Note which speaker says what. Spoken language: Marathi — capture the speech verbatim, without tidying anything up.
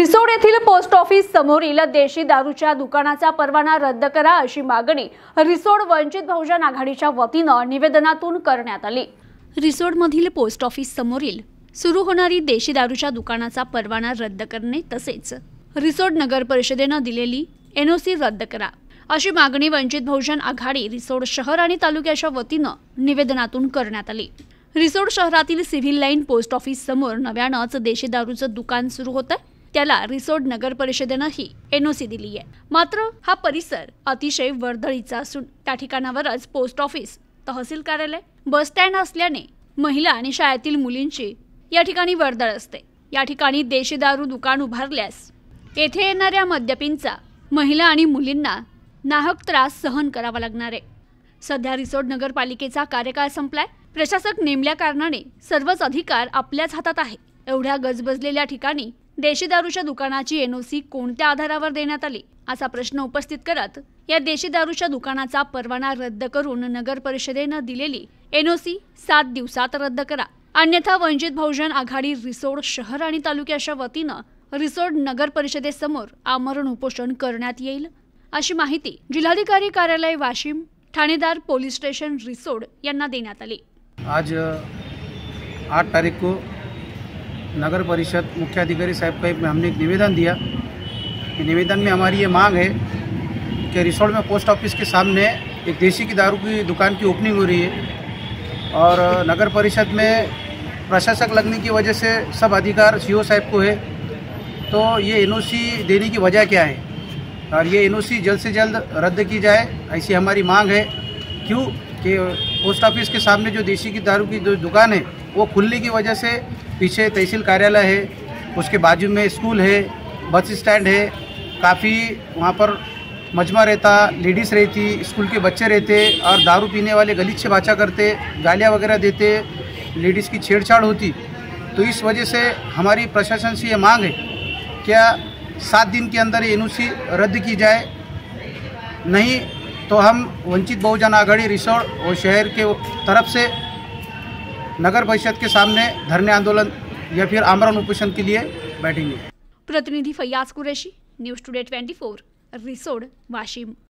Speaker 1: रिसोड येथील पोस्ट ऑफिस समोरील देशी दारूच्या दुकानाचा परवाना रद्द करा अशी मागणी रिसोड वंचित बहुजन आघाडीच्या वतीनं निवेदनातून करण्यात आली। रिसोडमधील पोस्ट ऑफिस समोरील सुरू होणारी देशी दारूच्या दुकानाचा परवाना रद्द करणे तसेच रिसोड नगर परिषदेने दिलेली एनओसी रद्द करा अशी मागणी वंचित बहुजन आघाडी रिसोड शहर आणि तालुक्याच्या वतीनं निवेदनातून करण्यात आली। रिसोड शहरातील सिव्हिल लाईन पोस्ट ऑफिस समोर नव्यानंच देशी दारूचं दुकान सुरू होतं। त्याला रिसोड नगर परिषदेनं ही एनओसी दिली आहे। मात्र हा परिसर अतिशय वर्दळीचा असून त्या ठिकाणावरच पोस्ट ऑफिस, तहसील कार्यालय, बस स्टँड असल्याने महिला आणि शाळेतील मुलींची या ठिकाणी वर्दळ असते। या ठिकाणी देशी दारू दुकान उभारल्यास येथे येणाऱ्या मद्यपींचा महिला आणि मुलींना नाहक त्रास सहन करावा लागणार आहे। सध्या रिसोड नगरपालिकेचा कार्यकाळ संपलाय। प्रशासक नेमल्या कारणाने सर्वच अधिकार आपल्याच हातात आहे। एवढ्या गजबजलेल्या ठिकाणी देशी दारूच्या दुकानाची एनओसी कोणत्या आधारावर देण्यात आली असा प्रश्न उपस्थित करत या देशी दारूच्या दुकानाचा परवाना रद्द करून नगर परिषदेने दिलेली एनओसी सात दिवसात रद्द करा, अन्यथा वंचित बहुजन आघाडी रिसोड शहर आणि तालुक्याच्या वतीनं रिसोड नगर परिषदेसमोर आमरण उपोषण करण्यात येईल अशी माहिती जिल्हाधिकारी कार्यालय वाशिम, ठाणेदार पोलीस स्टेशन रिसोड यांना देण्यात आली।
Speaker 2: आज आठ तारीख को नगर परिषद मुख्याधिकारी साहब का एक हमने एक निवेदन दिया। निवेदन में हमारी ये मांग है कि रिसोड में पोस्ट ऑफिस के सामने एक देसी की दारू की दुकान की ओपनिंग हो रही है और नगर परिषद में प्रशासक लगने की वजह से सब अधिकार सीओ साहब को है। तो ये एनओसी देने की वजह क्या है और ये एनओसी जल्द से जल्द रद्द की जाए, ऐसी हमारी मांग है। क्यों कि पोस्ट ऑफिस के सामने जो देसी की दारू की जो दुकान है वो खुलने की वजह से पीछे तहसील कार्यालय है, उसके बाजू में स्कूल है, बस स्टैंड है, काफ़ी वहाँ पर मजमा रहता, लेडीज़ रहती, स्कूल के बच्चे रहते और दारू पीने वाले गलीच से बाचा करते, गालियाँ वगैरह देते, लेडीज़ की छेड़छाड़ होती। तो इस वजह से हमारी प्रशासन से ये मांग है क्या सात दिन के अंदर ये एनओसी रद्द की जाए, नहीं तो हम वंचित बहुजन आघाड़ी रिसोड और शहर के तरफ से नगर परिषद के सामने धरने आंदोलन या फिर आमरण उपोषण के लिए बैठेंगे।
Speaker 1: प्रतिनिधि फैयाज कुरैशी, न्यूज़ टुडे चौबीस, रिसोड, वाशिम।